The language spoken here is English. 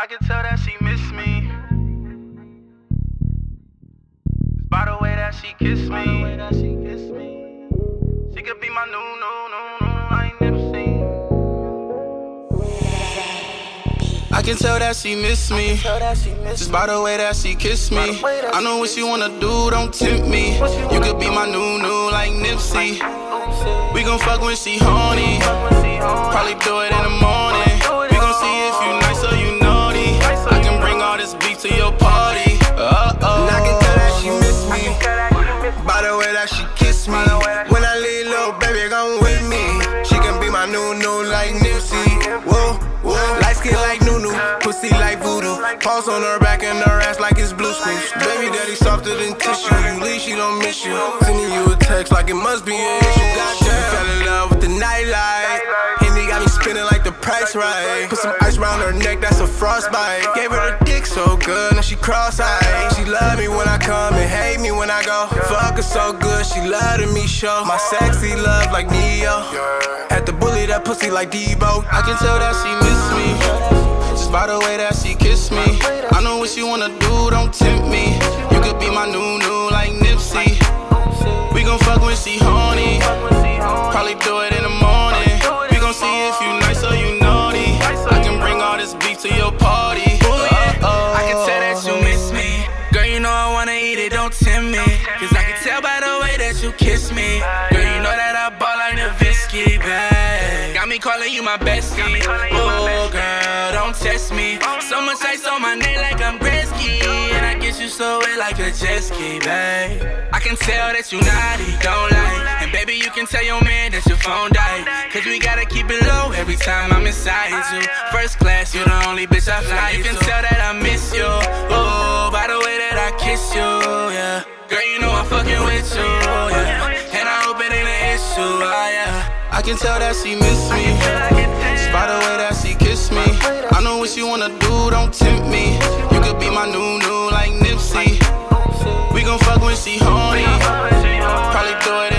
I can tell that she miss me. Just by the way that she kiss me. She could be my new, I ain't never seen. I can tell that she miss me. Just by the way that she kiss me. I know what she wanna do, don't tempt me. You could be my new, like Nipsey. We gon' fuck when she horny. Probably do it in the morning. We gon' see if you nice or you naughty. I can bring all this beef to your party. And I can tell that she miss me by the way that she kiss me. When I leave, little baby gon' with me. She can be my new, like Nipsey. Whoa, light skin like Nunu, pussy like voodoo. Paws on her back and her ass like it's blue screws. Baby daddy softer than tissue. You leave, she don't miss you. Sending you a text like it must be an issue. Goddamn, fell in love with the nightlight. Henny got me spinning like the price right. Put some ice around her neck, that's a frostbite. Gave her the dick so good, now she cross-eyed. She love me when I come and hate me when I go. Fuck her so good, she loving me show. My sexy love like Neo. Had to bully that pussy like Debo. I can tell that she miss me. Just by the way that she kiss me. I know what she wanna do, don't tempt me. You could be my new, like Nipsey. We gon' fuck when she horny. Probably do it in the morning. We gon' see if you nice or you naughty. I can bring all this beef to your party. I can tell that you miss me. Girl, you know I wanna eat it, don't tempt me. Cause I can tell by the way that you kiss me. Girl, you know that I ball like Nowitzki, babe. Got me calling you my bestie. Oh, girl, don't test me. So much ice on my neck like I'm Gretzky. And I get you so wet like a jet ski, babe. I can tell that you naughty, don't lie. And baby, you can tell your man that your phone died. Cause we gotta keep it low every time I'm inside you. First class, you the only bitch I fly. You can tell that I miss you. Oh, by the way that I kiss you, yeah. Girl, you know I'm fucking with you, yeah. And I hope it ain't an issue, yeah. I can tell that she miss me. Just by the way that she kiss me. I know what she wanna do, don't tempt me. You could be my new, like Nipsey. We gon' fuck when she horny. Probably do it